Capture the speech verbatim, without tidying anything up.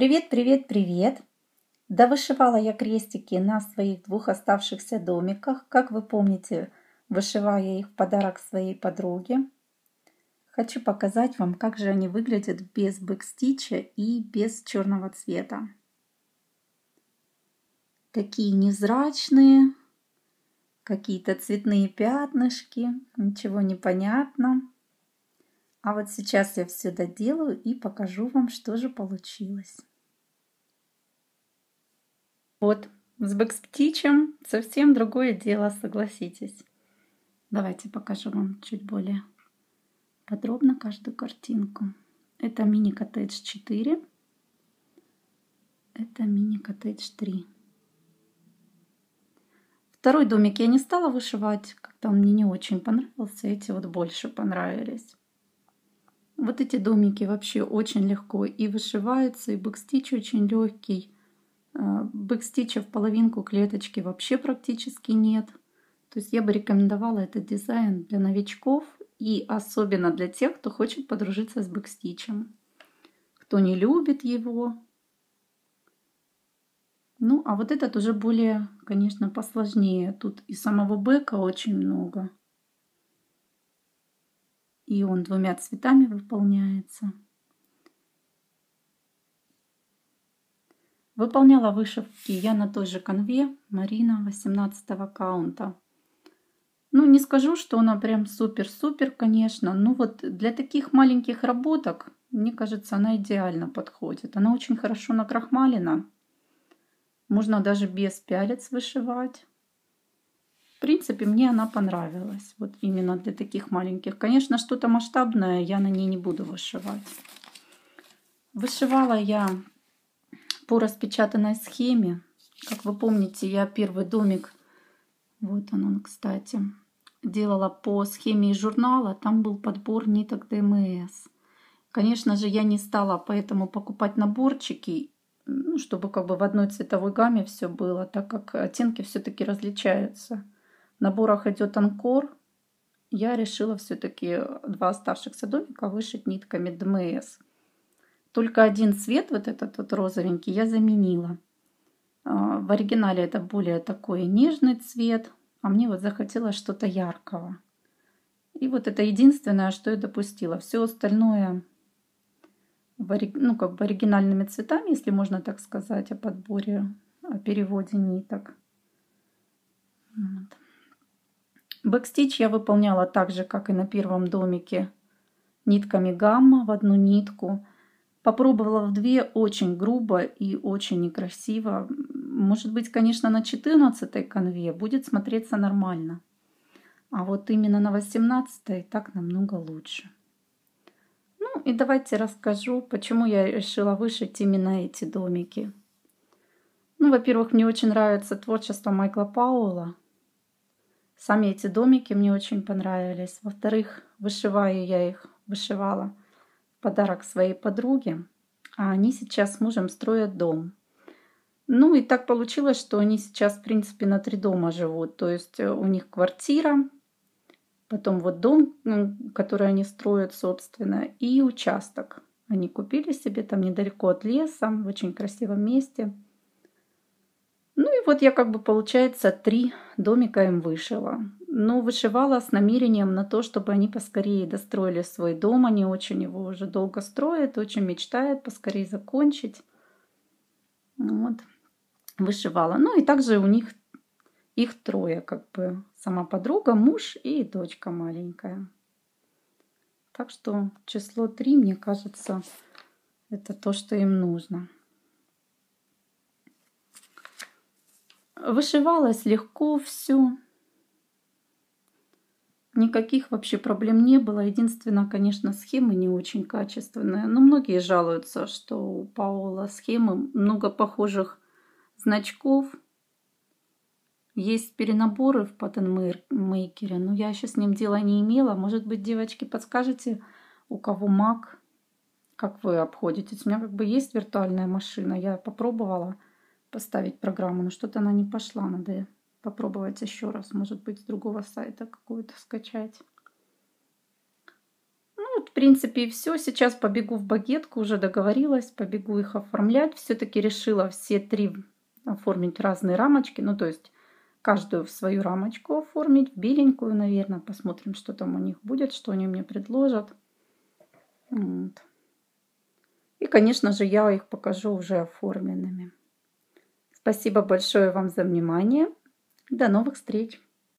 Привет, привет, привет! Довышивала я крестики на своих двух оставшихся домиках. Как вы помните, вышиваю я их в подарок своей подруге. Хочу показать вам, как же они выглядят без бэкстича и без черного цвета. Такие невзрачные, какие-то цветные пятнышки, ничего не понятно. А вот сейчас я все доделаю и покажу вам, что же получилось. Вот, с бэкстичем совсем другое дело, согласитесь. Давайте покажу вам чуть более подробно каждую картинку. Это мини коттедж четыре. Это мини коттедж три. Второй домик я не стала вышивать, как-то он мне не очень понравился. Эти вот больше понравились. Вот эти домики вообще очень легко и вышиваются, и бэкстич очень легкий. Бэкстича в половинку клеточки вообще практически нет. То есть я бы рекомендовала этот дизайн для новичков и особенно для тех, кто хочет подружиться с бэкстичем. Кто не любит его. Ну, а вот этот уже более, конечно, посложнее. Тут и самого бэка очень много. И он двумя цветами выполняется. Выполняла вышивки я на той же канве Марина восемнадцатого каунта. Ну, не скажу, что она прям супер-супер, конечно. Но вот для таких маленьких работок, мне кажется, она идеально подходит. Она очень хорошо накрахмалена. Можно даже без пялец вышивать. В принципе, мне она понравилась. Вот именно для таких маленьких. Конечно, что-то масштабное я на ней не буду вышивать. Вышивала я по распечатанной схеме. Как вы помните, я первый домик, вот он, он, кстати, делала по схеме из журнала. Там был подбор ниток ДМС. Конечно же, я не стала поэтому покупать наборчики, ну, чтобы как бы в одной цветовой гамме все было, так как оттенки все-таки различаются. В наборах идет анкор. Я решила все-таки два оставшихся домика вышить нитками ДМС. Только один цвет, вот этот вот розовенький, я заменила. В оригинале это более такой нежный цвет, а мне вот захотелось что-то яркого. И вот это единственное, что я допустила. Все остальное, ну, как бы оригинальными цветами, если можно так сказать, о подборе, о переводе ниток. Вот. Бэкстич я выполняла так же, как и на первом домике, нитками гамма в одну нитку. Попробовала в две, очень грубо и очень некрасиво. Может быть, конечно, на четырнадцатой канве будет смотреться нормально. А вот именно на восемнадцатой так намного лучше. Ну и давайте расскажу, почему я решила вышить именно эти домики. Ну, во-первых, мне очень нравится творчество Майкла Пауэлла. Сами эти домики мне очень понравились. Во-вторых, вышиваю я их, вышивала в подарок своей подруге. А они сейчас с мужем строят дом. Ну и так получилось, что они сейчас, в принципе, на три дома живут. То есть у них квартира, потом вот дом, который они строят, собственно, и участок. Они купили себе там недалеко от леса, в очень красивом месте. Ну и вот я как бы, получается, три домика им вышила. Но вышивала с намерением на то, чтобы они поскорее достроили свой дом. Они очень его уже долго строят, очень мечтают поскорее закончить. Вот. Вышивала. Ну и также у них их трое, как бы сама подруга, муж и дочка маленькая. Так что число три, мне кажется, это то, что им нужно. Вышивалось легко все. Никаких вообще проблем не было. Единственное, конечно, схемы не очень качественные. Но многие жалуются, что у Пауэлла схемы много похожих значков. Есть перенаборы в паттernмейкере, но я еще с ним дела не имела. Может быть, девочки, подскажете, у кого Mac, как вы обходитесь? У меня как бы есть виртуальная машина. Я попробовала поставить программу, но что-то она не пошла. Надо попробовать еще раз. Может быть, с другого сайта какую-то скачать. Ну, вот, в принципе, и все. Сейчас побегу в Багетку, уже договорилась, побегу их оформлять. Все-таки решила все три оформить разные рамочки. Ну, то есть каждую в свою рамочку оформить, в беленькую, наверное. Посмотрим, что там у них будет, что они мне предложат. Вот. И, конечно же, я их покажу уже оформленными. Спасибо большое вам за внимание. До новых встреч!